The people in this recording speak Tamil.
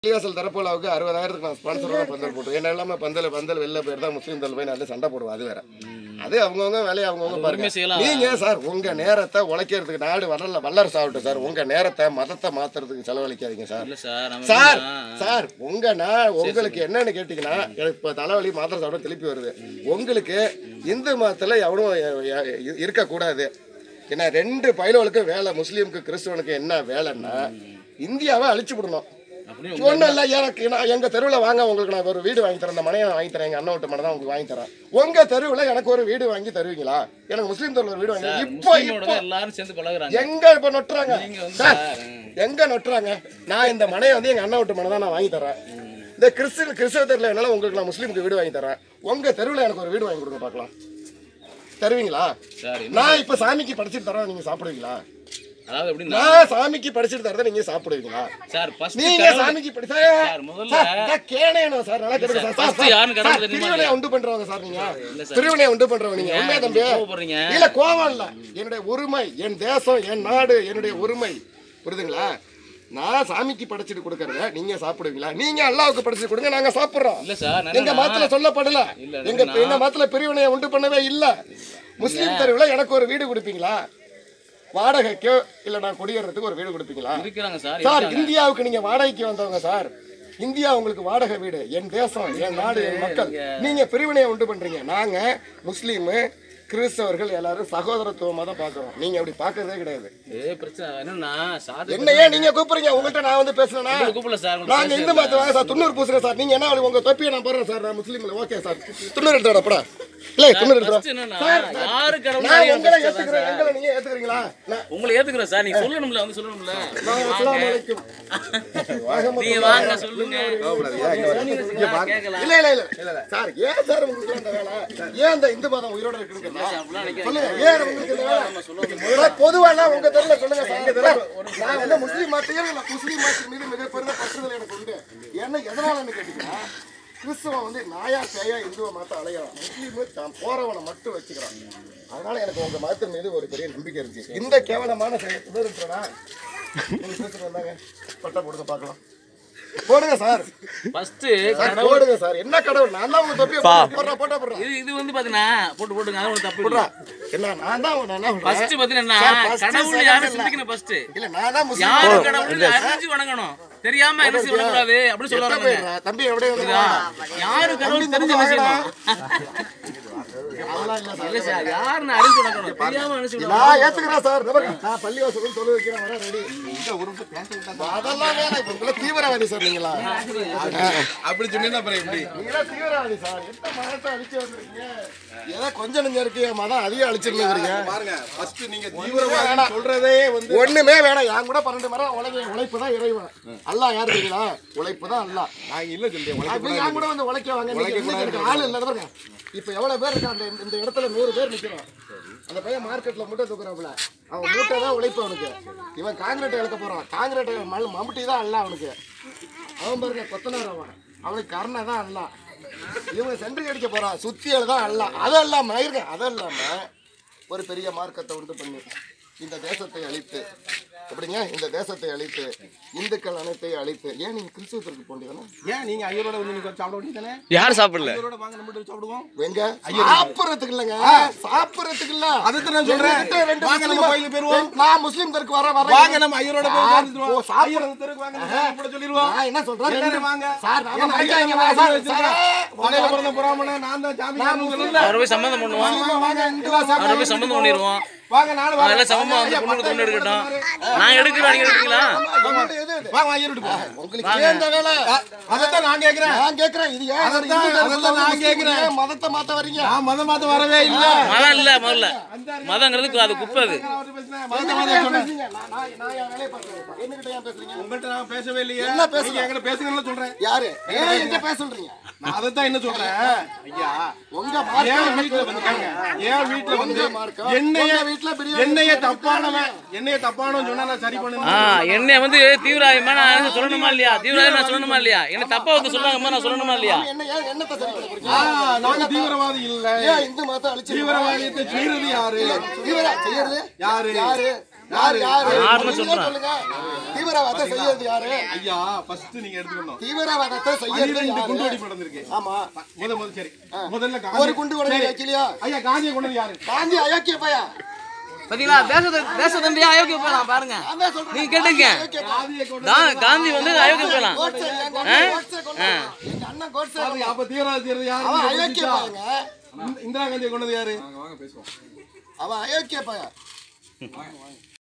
பள்ளிவாசல் தரப்போலாவுக்கு 60,000க்கு நான் ஸ்பான்சரோட பந்தல் போட்டு என்ன இல்லாமல் பந்தல் வெளில போயிருந்தா முஸ்லீம் தல் போய் நல்ல சண்டை போடுவோம். அது வேற. அது அவங்கவுங்க வேலையை அவங்கவுங்க பாருங்க. நீங்க சார் உங்க நேரத்தை உழைக்கிறதுக்கு நாடு வல்லரசு ஆகட்டும் சார். உங்க நேரத்தை மதத்தை மாத்துறதுக்கு செலவழிக்காதீங்க சார். சார் உங்களுக்கு என்னன்னு கேட்டீங்கன்னா இப்ப தலைவலி மாத்திரை சாப்பிட திருப்பி வருது. உங்களுக்கு இந்து மதத்துல எவனும் இருக்கக்கூடாது. ஏன்னா 2 பயிலுக்கு வேலை. முஸ்லீமுக்கு கிறிஸ்துவனுக்கு என்ன வேலைன்னா இந்தியாவை அழிச்சு விடணும். ஒன்றும் இல்லை. எனக்கு எங்க தெருவில் வாங்க உங்களுக்கு நான் ஒரு வீடு வாங்கி தரேன். அந்த மனையை வாங்கி தரேன். எங்க அண்ணன் விட்டு மனை தான் உங்களுக்கு வாங்கி தரேன். உங்க தெருவில் எனக்கு ஒரு வீடு வாங்கி தருவீங்களா? எனக்கு முஸ்லீம் தெருவில் ஒரு வீடு வாங்கி இப்போ எல்லாரும் சேர்ந்து பழகுறாங்க. எங்க இப்ப நொட்டுறாங்க சார்? எங்க நொட்டுறாங்க? நான் இந்த மனையை வந்து எங்க அண்ணன் விட்டு மனை தான் நான் வாங்கி தரேன். இந்த கிறிஸ்தவ தெருவில் என்னால உங்களுக்கு நான் முஸ்லீமுக்கு வீடு வாங்கி தரேன். உங்க தெருவில் எனக்கு ஒரு வீடு வாங்கி கொடுங்க பார்க்கலாம். தருவீங்களா? நான் இப்ப சாமிக்கு படிச்சுட்டு தரேன். நீங்க சாப்பிடுவீங்களா? அதாவது எப்படி நான் சாமிக்கு படிச்சிட்டு தரத நீங்க சாப்பிடுவீங்களா? சார் ஃபர்ஸ்ட் நீங்க சாமிக்கு படிச்சா சார் முதல்ல கேணேனோ சார் நல்லா கேளுங்க சார். ஃபர்ஸ்ட் யாருன்னு கடவுள் தெரியுமா? திருவினை உண்டு பண்றவங்க சார் நீங்க. திருவினை உண்டு பண்றவங்க நீங்க. உண்மையா தம்பி? இல்ல கோவம் இல்ல. என்னுடைய உரிமை, என் தேசம், என் நாடு, என்னுடைய உரிமை. புரியுதுங்களா? நான் சாமிக்கு படைச்சிட்டு கொடுக்கறத நீங்க சாப்பிடுவீங்களா? நீங்க அல்லாஹ்வுக்கு படைச்சிட்டு கொடுங்க, நாங்க சாப்பிடுறோம். இல்ல சார் எங்க மதத்துல சொல்லப்படல. எங்க மதத்துல பிரிவினையை உண்டு பண்ணவே இல்ல. முஸ்லீம் தெருவுல எனக்கு ஒரு வீடு கொடுப்பீங்களா? வாடகைக்கோ இல்ல நான் குடியேறதுக்கு ஒரு வீடு கொடுப்பீங்களா? சார் இந்தியாவுக்கு நீங்க வாடகைக்கு வந்தவங்க சார். இந்தியா உங்களுக்கு வாடகை வீடு. என் தேசம், என் நாடு, என் மக்கள். நீங்க பிரிவினையை உண்டு பண்றீங்க. நாங்க முஸ்லீம் கிறிஸ்தவர்கள் எல்லாரும் சகோதரத்துவமா தான் பாக்குறோம். நீங்க அப்படி பாக்குறதே கிடையாது. என்னையே நீங்க கூப்பிடுறீங்க. உங்கள்கிட்ட நான் வந்து பேசுறேன்னா நாங்க இந்து மதத்தை வாங்க சார். 90 பூசுங்க சார். நீங்க என்ன உங்க தொப்பியை நான் போடுறேன் சார். நான் முஸ்லீம்ல ஓகே சார். 90 எடுத்துடா போடா. இல்ல 90 எடுத்துடா. யாரு கடவுள் நான் உங்களை ஏத்துக்கிறேன். எங்களை நீங்க ஏத்துக்கிறீங்களா? உங்களை ஏத்துக்கிறேன் சார். நீங்க சொல்லணும்ல, வந்து சொல்லணும்ல. அஸ்ஸலாமு அலைக்கும். நீங்க வாங்க சொல்லுங்க. இல்ல சார். ஏன் சார் உங்களுக்கு இந்த வேலை? ஏன் இந்த இந்து மதம் உயிரோட இருக்குன்னு சொல்லுங்க. ஏன் உங்களுக்கு இந்த வேலை? பொதுவான உங்க தெருல சொல்லுங்க சார். நான் வந்து முஸ்லீம் மாத்தியம் மீது மிகப்பெரிய பற்றுதல் எனக்கு உண்டு. என்ன எதனாலன்னு கேட்டீங்கன்னா கிறிஸ்தவன் வந்து நாயா பேயா இந்துவை மாத்த அலைகிறான். முஸ்லீம் தான் போறவனை மட்டும் வச்சுக்கிறான். அதனால எனக்கு உங்க மதத்தின் மீது ஒரு பெரிய நம்பிக்கை இருந்துச்சு. இந்த கேவலமான உதவினா நீங்க பேசிட்டு வந்தாங்க. பட்டை போடுங்க பார்க்கலாம். போடுங்க சார். ஃபர்ஸ்ட் போடுங்க சார். என்ன கடவுள்? நான் தான் உங்க தொப்பியை போடுறேன். இது வந்து பாத்தீங்கன்னா போட்டுங்க. அது ஒரு தப்பு இல்ல. என்ன நான் தான் என்ன ஃபர்ஸ்ட் பாத்தீங்கன்னா கடவுள் யாரை சிந்திக்கணும் ஃபர்ஸ்ட். இல்ல நான் தான் முஸ்லீம். யாரு கடவுள் அறிஞ்சு வணங்கணும். தெரியாம என்ன செய்ய கூடாது அப்படி சொல்றாங்க. தம்பி அப்படியே யாரு கடவுள் தெரிஞ்ச விஷயம். இல்ல சார் யாருன்னு அறிஞ்சு வணங்கணும். தெரியாம என்ன செய்ய. நான் ஏத்துக்கிறேன் சார். நான் பள்ளிவாசல் சொல்ல வைக்கிறேன். வர ரெடி. இந்த உருப்பு பேசிட்டாங்க. அதெல்லாம் வேற. இப்ப தீவிரவாதி சார் நீங்களா? அப்படி சொன்னீங்கன்னா அப்புறம் எப்படி? நீங்களா தீவிரவாதி சார். எந்த மதத்தை அழிச்சு வந்திருக்கீங்க? ஏதோ கொஞ்சம் நெஞ்சம் இருக்கு மதம் அதிகம் அழிச்சிருக்கீங்க. பாருங்க ஃபர்ஸ்ட் நீங்க தீவிரவாதி சொல்றதே வந்து ஒண்ணுமே வேணாம். என் கூட 12 மரம் உழைப்பு தான் இறைவன். அல்லாஹ் யாரு தெரியுங்களா? உழைப்பு தான் அல்லாஹ். நான் இல்ல சொல்றேன். என் கூட வந்து உழைக்க வாங்க. ஆள் இல்ல பாருங்க. இப்ப எவ்வளவு பேர் இருக்காங்க இந்த இடத்துல? 100 பேர் நிக்கிறோம். அந்த பையன் மார்க்கெட்ல மூட்டை தூக்குறாப்புல. அவன் மூட்டை தான் உழைப்பு அவனுக்கு. இவன் காங்கிரீட் இழக்க போறான். காங்கிரீட் மம்முட்டி தான் அல்ல அவனுக்கு. அவன் பாருங்க கொத்தனார். அவனுக்கு கருணை தான் அல்ல. இவங்க சென்ட்ரி அடிக்க போறான். சுத்தியல் தான் அல்ல. அதெல்லாம் ஒரு பெரிய மார்க்கத்தை உண்டு பண்ணி இந்த தேசத்தை அழித்து எப்படிங்க இந்த தேசத்தை அழித்து இந்துக்கள் அனைத்தையும் அழித்து. ஏன் நீங்க கிறிஸ்துவத்திற்கு போண்டீங்கன்னா? ஏன் நீங்க ஐயரோட வந்து நீங்க சாப்பிட வேண்டியதானே? யார் சாப்பிடல? ஐயரோட வாங்க நம்ம சாப்பிடுவோம். எங்க சாப்பிடுறதுக்கு இல்லங்க. சாப்பிடுறதுக்கு இல்ல. அதுக்கு நான் சொல்றேன். வாங்க நம்ம கோயிலுக்கு போறோம். நான் முஸ்லிம் தெருக்கு வர வாங்க நம்ம ஐயரோட போய் உட்கார்ந்துறோம். ஐயரோட தெருக்கு வாங்க நம்ம சொல்லிடுவோம். நான் என்ன சொல்றேன்? எல்லாரும் வாங்க சார். நான் ஐயாங்க சார். வாழையில பிறந்த பிராமணன் நான் தான் சாமி. அவரை போய் சம்பந்தம் பண்ணுவோம். வாங்க இந்துவா சார். அவரை போய் சம்பந்தம் பண்ணிடுவோம். வாங்க நானும் வாங்க. அதெல்லாம் சமமா வந்து பொண்ணு எடுக்கட்டும். நான் எடுக்கிறேன். நீங்க எடுக்கிறீங்களா? வாங்க ஐயரோட போ. உங்களுக்கு ஏந்த வேலை? அதத்தான் நான் கேக்குறேன். இது ஏன் அதத்தான் நான் கேக்குறேன். மதத்தை மாத்த வரீங்க? நான் மதம் மாத்த வரவே இல்ல. மதம் இல்ல முதல்ல. மதங்கிறது அது குப்பை. அது உங்கள்கிட்ட நான் பேசவே இல்லையே. என்ன பேசுறீங்க? என்கிட்ட பேசுங்கன்னு சொல்றேன். யாரு எங்க பேச சொல்றீங்க? நான் அதத்தான் என்ன சொல்றேன். ஐயா உங்க என் வீட்டுல வந்துட்டாங்க. என் வீட்டுல வந்து என்னைய தப்பானவன் சொன்னா நான் சரி பண்ணுவேன். என்னைய வந்து தீவிரவாதிமா நான் சொல்லணுமா இல்லையா? தீவிரவாதி நான் சொல்லணுமா இல்லையா? என்ன தப்பா வந்து சொல்றாங்கம்மா நான் சொல்லணுமா இல்லையா? என்னத்தை சரி பண்ண போறீங்க? நாங்க தீவிரவாதி இல்ல. இந்து மதத்தை அழிச்சு தீவிரவாதியத்தை செய்யறது யாரு? செய்யறது யாரு? யாரு யாருன்னு நீங்களே சொல்றேன். சொல்லுங்க. தீவிரவாதத்தை செய்யறது யாரு? ஐயா ஃபர்ஸ்ட் நீங்க எடுத்துக்கணும். தீவிரவாதத்தை செய்யறது 12 குண்டு யாரு? வெடிப்பு நடந்திருக்கு. ஆமா. முதல்ல சரி. முதல்ல ஒரு குண்டு கூட சரி. வைக்கலையா? ஐயா காந்தியை கொண்டது யாரு? காந்தி அயோக்கிய பையன். பாத்தீங்களா தேசத்தந்தையா அயோக்கிய போலாம் பாருங்க. நான் தான் சொல்றேன். நீங்க கேட்டுங்க. காந்தியை கொண்டது காந்தி வந்து அயோக்கிய போலாம். கோட்சே, எங்க அண்ணன் கோட்சே கொண்டான். எங்க அண்ணன் கோட்சே கொண்டான். அப்ப தீவிரவாதி செய்யறது யாரு? அவன் அயோக்கிய பையங்க. இந்திரா காந்தியை கொண்டது யாரு? அவன் அயோக்கிய பையன்.